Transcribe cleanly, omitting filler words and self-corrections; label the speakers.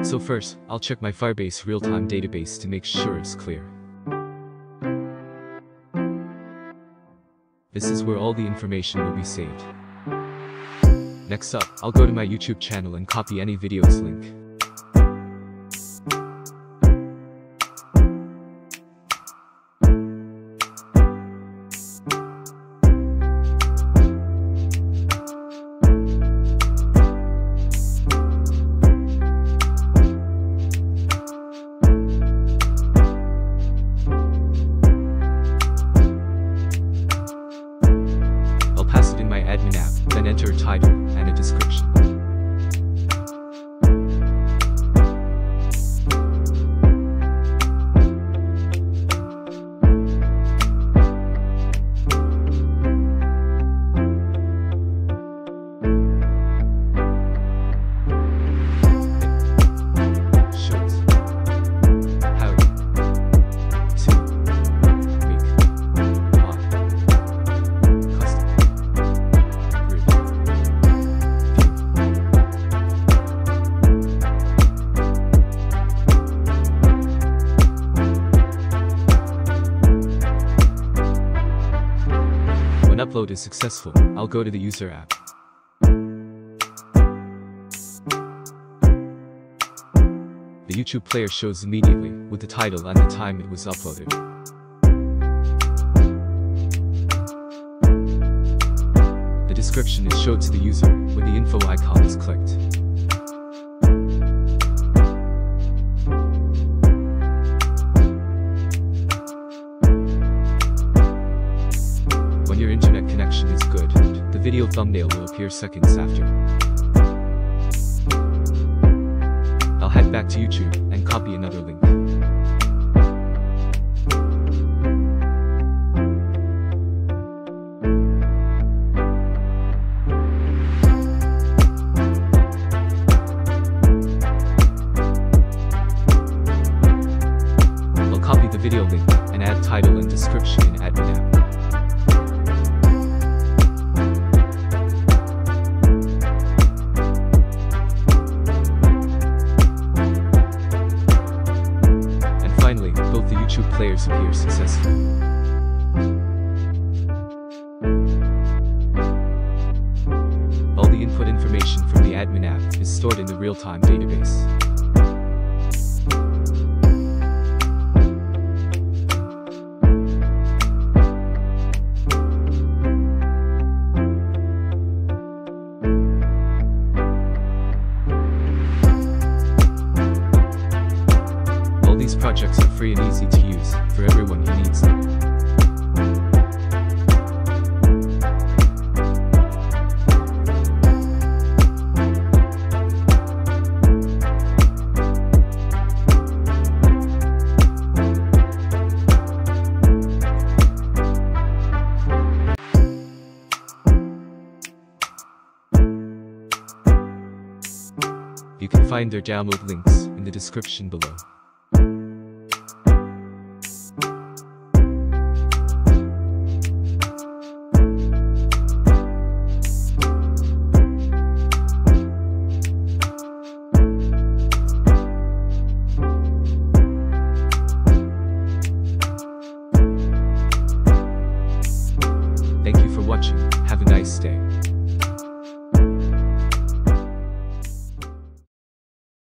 Speaker 1: So first, I'll check my Firebase real-time database to make sure it's clear. This is where all the information will be saved. Next up, I'll go to my YouTube channel and copy any video's link. Admin app, then enter a title and a description. Upload is successful, I'll go to the user app. The YouTube player shows immediately, with the title and the time it was uploaded. The description is showed to the user, where the info icon is clicked. When your internet connection is good, the video thumbnail will appear seconds after. I'll head back to YouTube and copy another link. I'll copy the video link and add title and description in Admin app. Both the YouTube players appear successful. All the input information from the admin app is stored in the real-time database. These projects are free and easy to use, for everyone who needs them. You can find their download links in the description below.